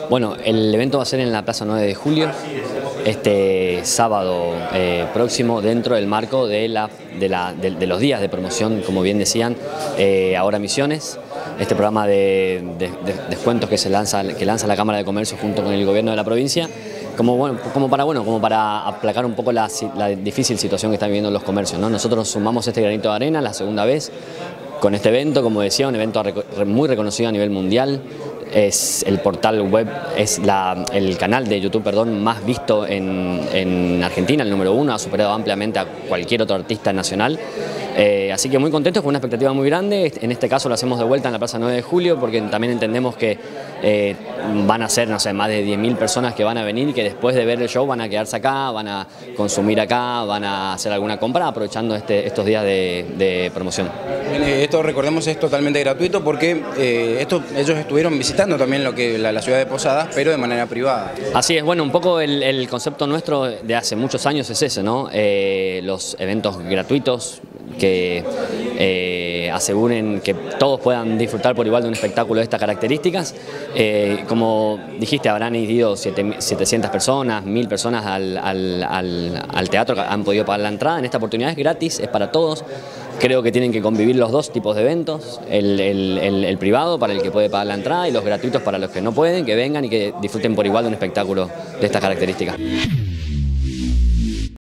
Bueno, el evento va a ser en la Plaza 9 de Julio, este sábado próximo, dentro del marco de los días de promoción, como bien decían, Ahora Misiones, este programa de descuentos que lanza la Cámara de Comercio junto con el gobierno de la provincia, como para aplacar un poco la difícil situación que están viviendo los comercios, ¿no? Nosotros sumamos este granito de arena la segunda vez con este evento, como decía, un evento muy reconocido a nivel mundial. Es el portal web, es el canal de YouTube, perdón, más visto en Argentina, el número 1, ha superado ampliamente a cualquier otro artista nacional. Así que muy contentos, con una expectativa muy grande. En este caso lo hacemos de vuelta en la Plaza 9 de Julio, porque también entendemos que van a ser, no sé, más de 10.000 personas que van a venir y que después de ver el show van a quedarse acá, van a consumir acá, van a hacer alguna compra aprovechando estos días de promoción. Esto, recordemos, es totalmente gratuito porque ellos estuvieron visitando también la ciudad de Posadas, pero de manera privada. Así es, bueno, un poco el concepto nuestro de hace muchos años es ese, ¿no? Los eventos gratuitos que aseguren que todos puedan disfrutar por igual de un espectáculo de estas características. Como dijiste, habrán ido 700 personas, 1.000 personas al teatro que han podido pagar la entrada. En esta oportunidad es gratis, es para todos. Creo que tienen que convivir los dos tipos de eventos, el privado para el que puede pagar la entrada y los gratuitos para los que no pueden, que vengan y que disfruten por igual de un espectáculo de estas características.